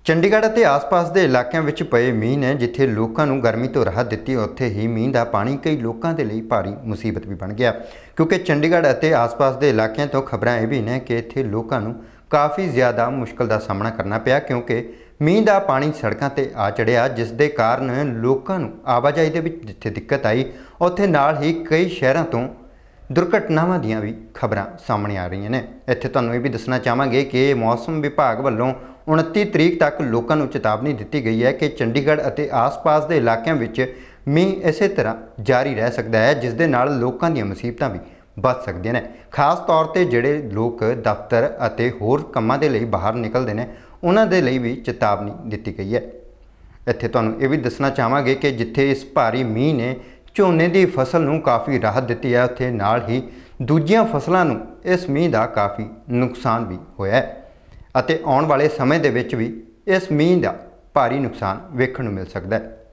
ਚੰਡੀਗੜ੍ਹ ਅਤੇ ਆਸ-ਪਾਸ ਦੇ ਇਲਾਕਿਆਂ ਵਿੱਚ ਪਏ ਮੀਂਹ ਨੇ ਜਿੱਥੇ ਲੋਕਾਂ ਨੂੰ ਗਰਮੀ ਤੋਂ ਰਾਹਤ ਦਿੱਤੀ, ਉੱਥੇ ਹੀ ਮੀਂਹ ਦਾ ਪਾਣੀ ਕਈ ਲੋਕਾਂ ਦੇ ਲਈ ਭਾਰੀ ਮੁਸੀਬਤ ਵੀ ਬਣ ਗਿਆ ਕਿਉਂਕਿ ਚੰਡੀਗੜ੍ਹ ਅਤੇ ਆਸ-ਪਾਸ ਦੇ ਇਲਾਕਿਆਂ ਤੋਂ ਖਬਰਾਂ ਇਹ ਵੀ ਨੇ ਕਿ ਇੱਥੇ ਲੋਕਾਂ ਨੂੰ ਕਾफ़ी ज़्यादा मुश्किल का सामना करना पिया क्योंकि मींह का पानी सड़कों पर आ चढ़िया, जिस दे कारण लोगों को आवाजाही के जिथे दिक्कत आई उत्थे नाल ही कई शहरों तो दुर्घटनावां दीयां भी खबरां सामने आ रही ने। इत्थे तुहानूं ये भी दसना चाहांगे कि मौसम विभाग वालों 29 तरीक तक लोगों को चेतावनी दी गई है कि चंडीगढ़ और आस पास के इलाकों में मींह इस तरह जारी रह सकता है, जिस दे नाल लोगों दी मुसीबतां भी बच सकदियां ने। खास तौर पर जिहड़े लोग दफ्तर अते होर कामां दे लई बाहर निकलते हैं उन्हां दे लई भी चेतावनी दी गई है। इत्थे तुहानूं ये भी दसना चाहांगे कि जिथे इस भारी मींह ने झोने की फसल नूं काफ़ी राहत दी है, उत्थे नाल ही दूजियां फसलों नूं इस मींह का काफ़ी नुकसान भी होया है अते आउण वाले समय दे विच भी इस मींह का भारी नुकसान वेखण नूं मिल सकदा है।